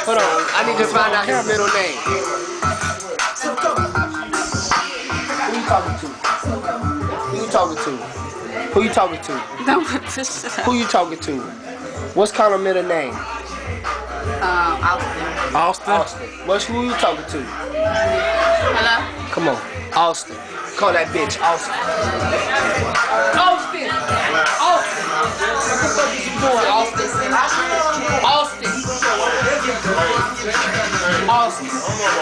Hold on, I need to find out his middle name. Who you talking to? Who you talking to? Who you talking to? Don't put this shit up. Who you talking to? What's kind of middle name? Austin. Austin. Who you talking to? Hello? Come on, Austin. Call that bitch Austin. Austin! Austin! What the fuck is you doing, Austin? Austin! Austin!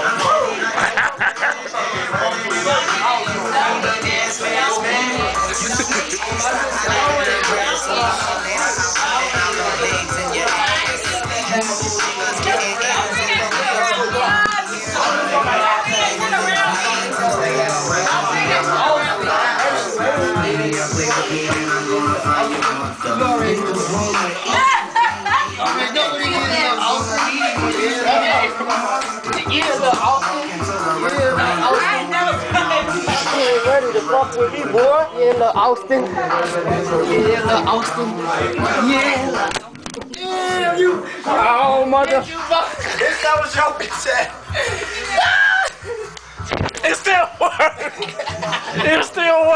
Ready to fuck with me, boy? Yeah, little Austin. Yeah, little Austin. Yeah. Yeah, you. Oh, motherfucker. That was your bitch ass. It still works. It still